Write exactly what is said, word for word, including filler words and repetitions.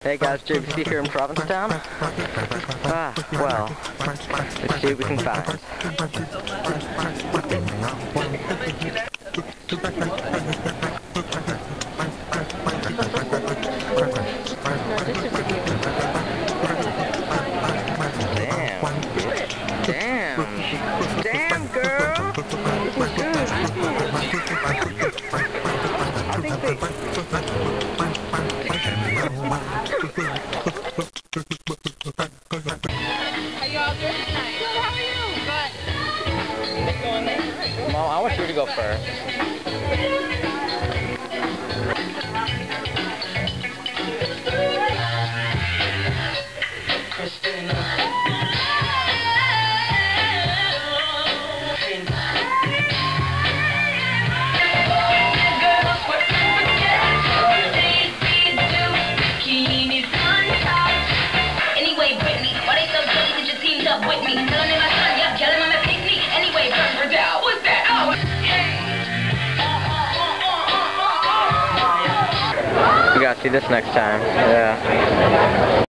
Hey guys, J B C here in Provincetown. Ah, well, let's see what we can find. Damn. Damn. Damn, girl. This is good. I think they... How y'all doing tonight? Good, how are you? Good. Going there? Mom, I want you to go first. With me, tell him my son, yeah, tell him I'm a picnic. Anyway, burn her down. What's that? Oh, We gotta see this next time. Yeah.